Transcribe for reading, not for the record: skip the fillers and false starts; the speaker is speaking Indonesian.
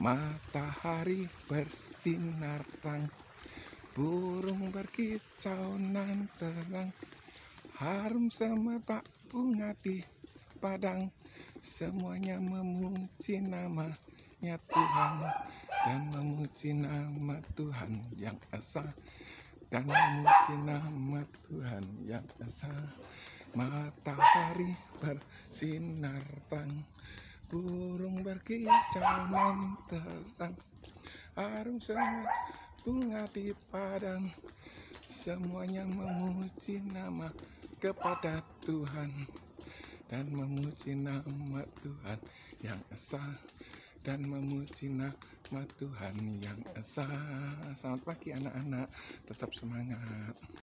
Matahari bersinar terang, burung berkicau nan terang, harum semerbak bunga di padang. Semuanya memuji namanya Tuhan, dan memuji nama Tuhan yang esa, dan memuji nama Tuhan yang esa. Matahari bersinar terang, burung berkicau nan terang, harum semerbak bunga di padang. Semuanya memuji nama kepada Tuhan, dan memuji nama Tuhan yang esa, dan memuji nama Tuhan yang esa. Selamat pagi anak-anak, tetap semangat.